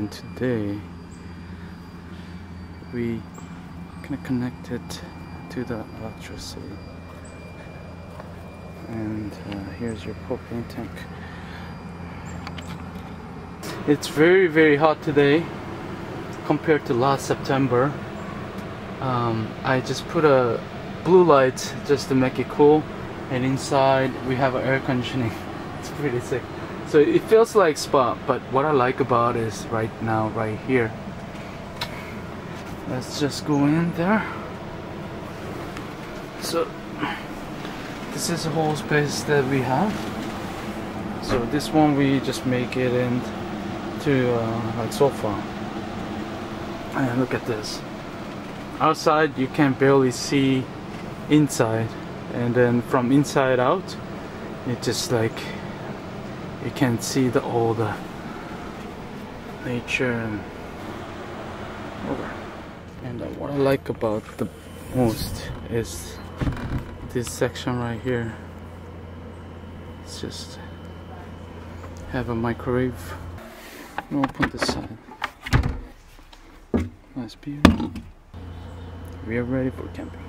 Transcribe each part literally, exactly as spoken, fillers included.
and today we can connect it to the electricity. And uh, here's your propane tank. It's very very hot today compared to last September. um, I just put a blue light just to make it cool, and inside we have air conditioning. It's pretty sick. So it feels like spa, but what I like about it is right now, right here. Let's just go in there. So this is the whole space that we have. So this one we just make it into uh, like sofa. And look at this. Outside you can barely see inside, and then from inside out, it just like you can see the all the nature and over. And uh, what I like about the most is this section right here. It's just have a microwave. Open this side. Nice view. We are ready for camping.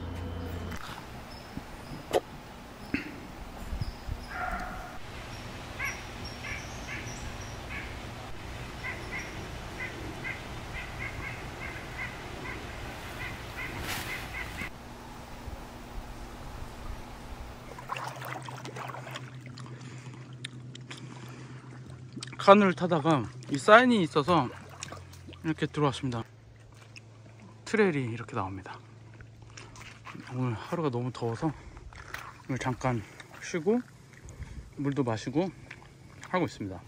칸을 타다가 이 사인이 있어서 이렇게 들어왔습니다. 트레일이 이렇게 나옵니다. 오늘 하루가 너무 더워서 오늘 잠깐 쉬고 물도 마시고 하고 있습니다.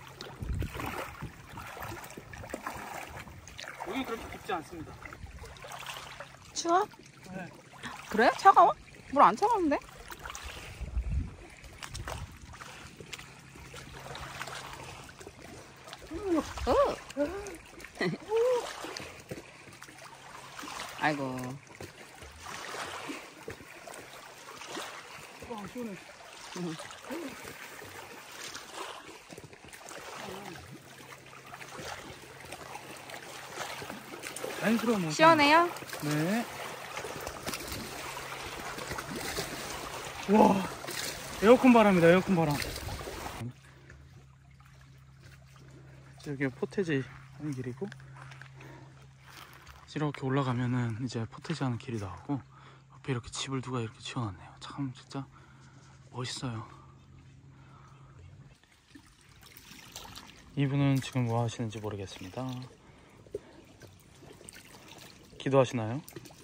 여기 그렇게 덥지 않습니다. 추워? 네. 그래? 차가워? 물 안 차가운데? 어. 아이고. 와, 시원해. 응. 자연스러워. 뭐. 시원해요? 네. 와, 에어컨 바람이다. 에어컨 바람. 여기 포테지 하는 길이고, 이렇게 올라가면은 이제 포테지 하는 길이 나오고, 옆에 이렇게 집을 누가 이렇게 지어놨네요. 참 진짜 멋있어요. 이분은 지금 뭐 하시는지 모르겠습니다. 기도하시나요?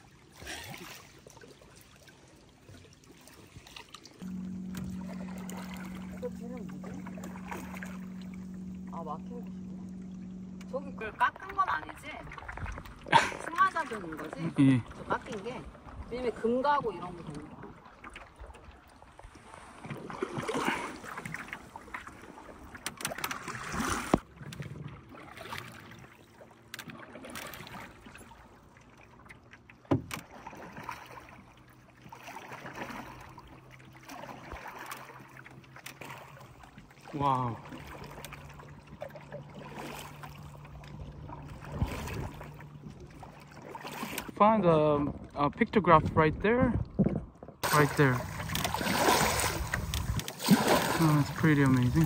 아, 막히는 곳이구나. 저기 그걸 깎은 건 아니지? 승하자적인 거지? 예. 저 깎인 게. 왜냐면 금 가고 이런 거 되는 거야. 와우. Find a, a pictograph right there. Right there. Oh, that's pretty amazing.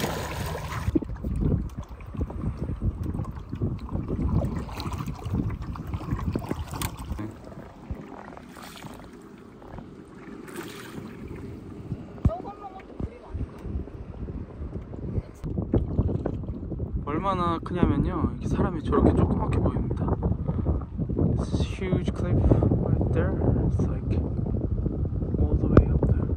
얼마나 크냐면요, 이게 사람이 저렇게 조그맣게 보입니다. This huge cliff right there. It's like all the way up there.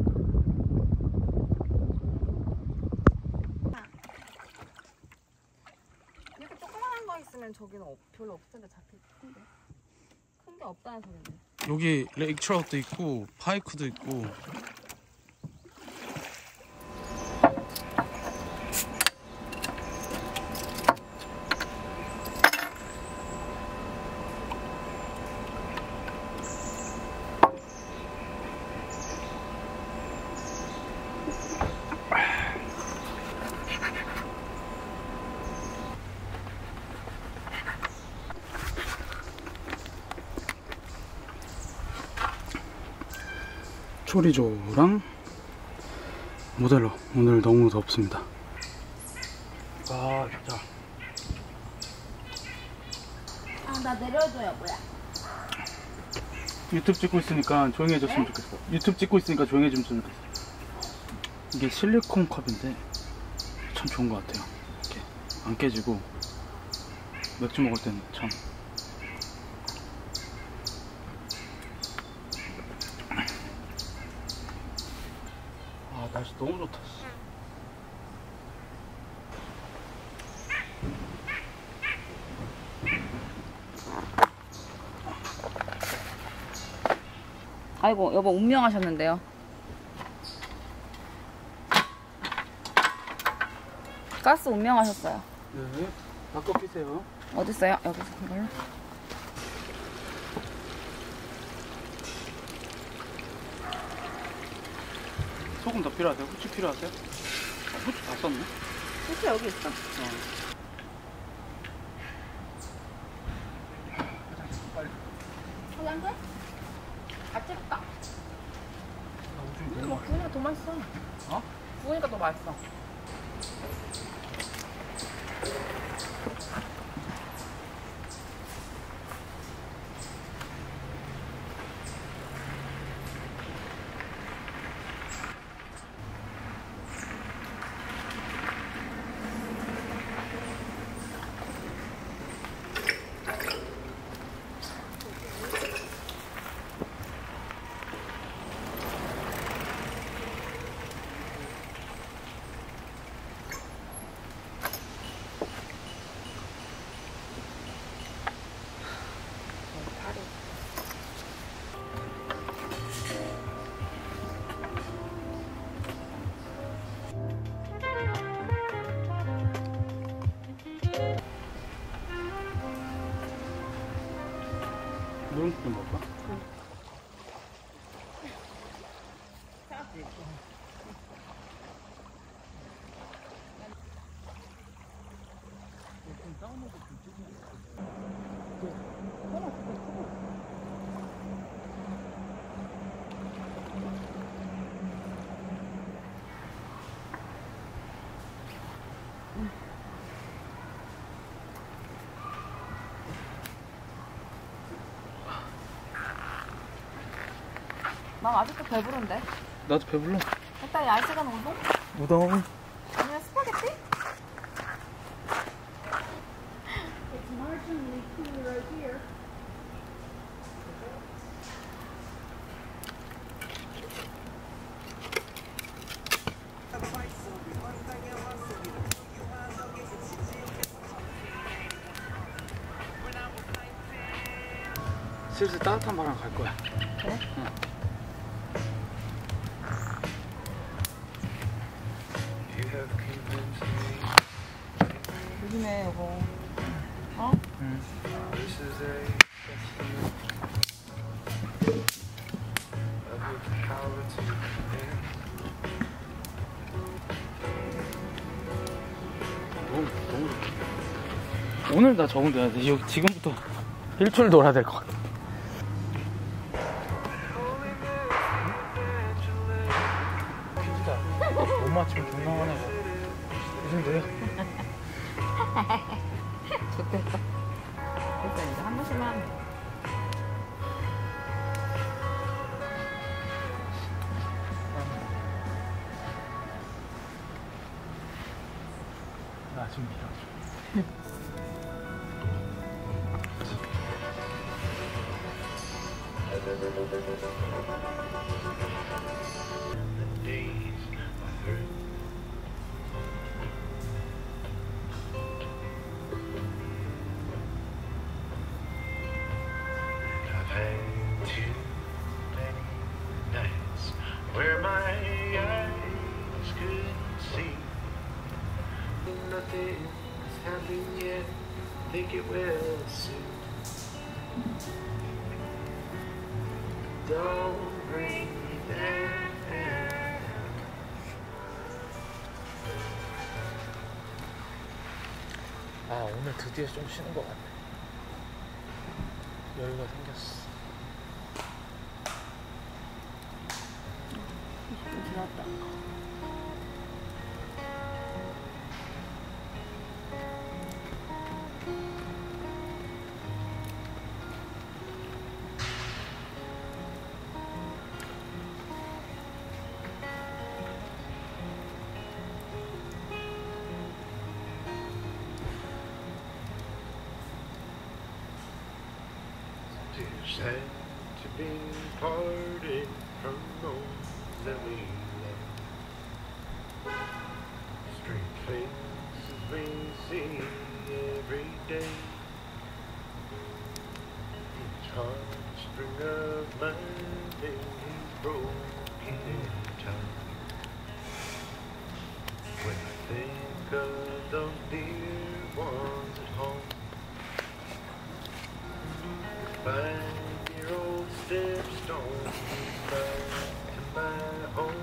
이렇게 조그만한 거 있으면 저기는 없, 별로 없을 텐데 잡힐 텐데. 큰 게 없다는 소리인데. 여기 레이크 트라웃도 있고 파이크도 있고. 초리조랑 모델로 오늘 너무 덥습니다. 아 진짜. 아, 나 내려줘요, 뭐야? 유튜브 찍고 있으니까 조용히 해줬으면 네? 좋겠어. 유튜브 찍고 있으니까 조용히 해줬으면 좋겠어. 이게 실리콘 컵인데 참 좋은 것 같아요. 이렇게 안 깨지고 맥주 먹을 때는 참. 아 날씨 너무 좋다. 아이고, 여보 운명하셨는데요. 가스 운명하셨어요. 네, 바꿔 끼세요. 어딨어요? 여기서 이걸로? 소금 더 필요하세요? 후추 필요하세요? 아, 후추 다 썼네? 후추 여기 있어. 어. 화장실? 아, 찍었다. 아, 오줌이 음, 너무 뭐 많아. 구우니까 더 맛있어. 어? 구우니까 더 맛있어. 물은 좀 먹을까? 응. 난 아직도 배부른데. 나도 배불러. 일단 야식은 우동? 우동. 아니면 스파게티? It's marginally cooler right here. 슬슬 따뜻한 바람 갈 거야. 그래? 응. 조심해 여보. 어? 응. 너무 너무 좋다. 오늘 나 적응돼야 돼. 여기 지금부터 일주일 놀아야 될 것 같아. 퀴즈다. 못 맞추면 존나 화내고. 무슨 돼요? 좋겠다. 됐어 이제 한 번씩만 하면 돼. 나 지금 밀어줘. Where my eyes couldn't see, nothing has happened yet. Think it will soon. Don't bring me down. 아 오늘 드디어 좀 쉬는 것 같네. 여유가 생겼어. 좀 길었다. Too sad to be parted from those that we love. Strange faces we see every day. Each heartstring of mine is broken in time. When I think of those dear ones at home, five-year-old stepstone back to my home.